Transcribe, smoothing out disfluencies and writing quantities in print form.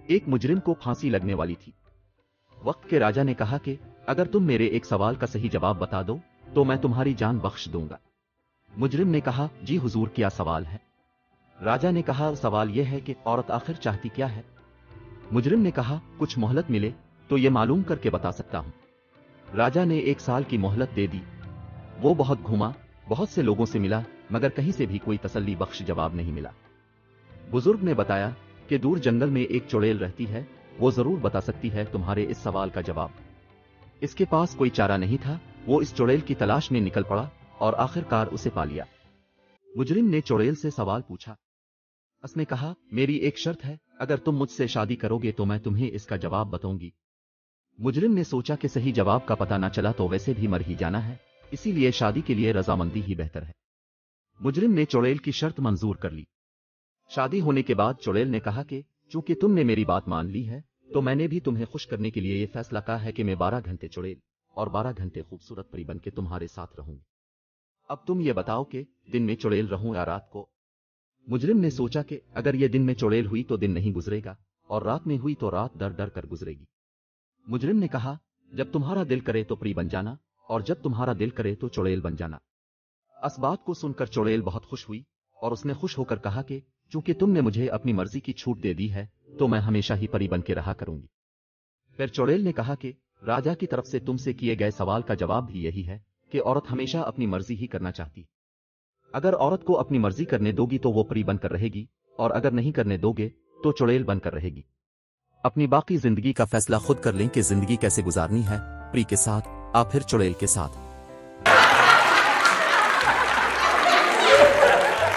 एक मुजरिम को फांसी लगने वाली थी। वक्त के राजा ने कहा कि अगर तुम मेरे एक सवाल का सही जवाब बता दो तो मैं तुम्हारी जान बख्श दूंगा। मुजरिम ने कहा, जी हुजूर, क्या सवाल है? राजा ने कहा, सवाल यह है कि औरत आखिर चाहती क्या है? मुजरिम ने कहा, कुछ मोहलत मिले तो ये मालूम करके बता सकता हूं। राजा ने 1 साल की मोहलत दे दी। वो बहुत घूमा, बहुत से लोगों से मिला, मगर कहीं से भी कोई तसल्ली बख्श जवाब नहीं मिला। बुजुर्ग ने बताया कि दूर जंगल में एक चुड़ैल रहती है, वो जरूर बता सकती है तुम्हारे इस सवाल का जवाब। इसके पास कोई चारा नहीं था, वो इस चुड़ैल की तलाश में निकल पड़ा और आखिरकार उसे पा लिया। मुजरिम ने चुड़ैल से सवाल पूछा। उसने कहा, मेरी एक शर्त है, अगर तुम मुझसे शादी करोगे तो मैं तुम्हें इसका जवाब बताऊंगी। मुजरिम ने सोचा कि सही जवाब का पता न चला तो वैसे भी मर ही जाना है, इसीलिए शादी के लिए रजामंदी ही बेहतर है। मुजरिम ने चुड़ैल की शर्त मंजूर कर ली। शादी होने के बाद चुड़ैल ने कहा कि चूंकि तुमने मेरी बात मान ली है तो मैंने भी तुम्हें खुश करने के लिए ये फैसला कहा है कि मैं 12 घंटे चुड़ैल और 12 घंटे खूबसूरत परी बन के तुम्हारे साथ रहूंगी। अब तुम ये बताओ कि दिन में चुड़ैल रहूं या रात को? मुजरिम ने सोचा कि अगर ये दिन में चुड़ैल हुई तो दिन नहीं गुजरेगा और रात में हुई तो रात डर डर कर गुजरेगी। मुजरिम ने कहा, जब तुम्हारा दिल करे तो परी बन जाना और जब तुम्हारा दिल करे तो चुड़ैल बन जाना। इस बात को सुनकर चुड़ैल बहुत खुश हुई और उसने खुश होकर कहा कि चूंकि तुमने मुझे अपनी मर्जी की छूट दे दी है तो मैं हमेशा ही परी बन के रहा करूंगी। फिर चुड़ैल ने कहा कि राजा की तरफ से तुमसे किए गए सवाल का जवाब भी यही है कि औरत हमेशा अपनी मर्जी ही करना चाहती। अगर औरत को अपनी मर्जी करने दोगी तो वो परी बनकर रहेगी और अगर नहीं करने दोगे तो चुड़ैल बनकर रहेगी। अपनी बाकी जिंदगी का फैसला खुद कर लें कि जिंदगी कैसे गुजारनी है, परी के साथ या फिर चुड़ैल के साथ।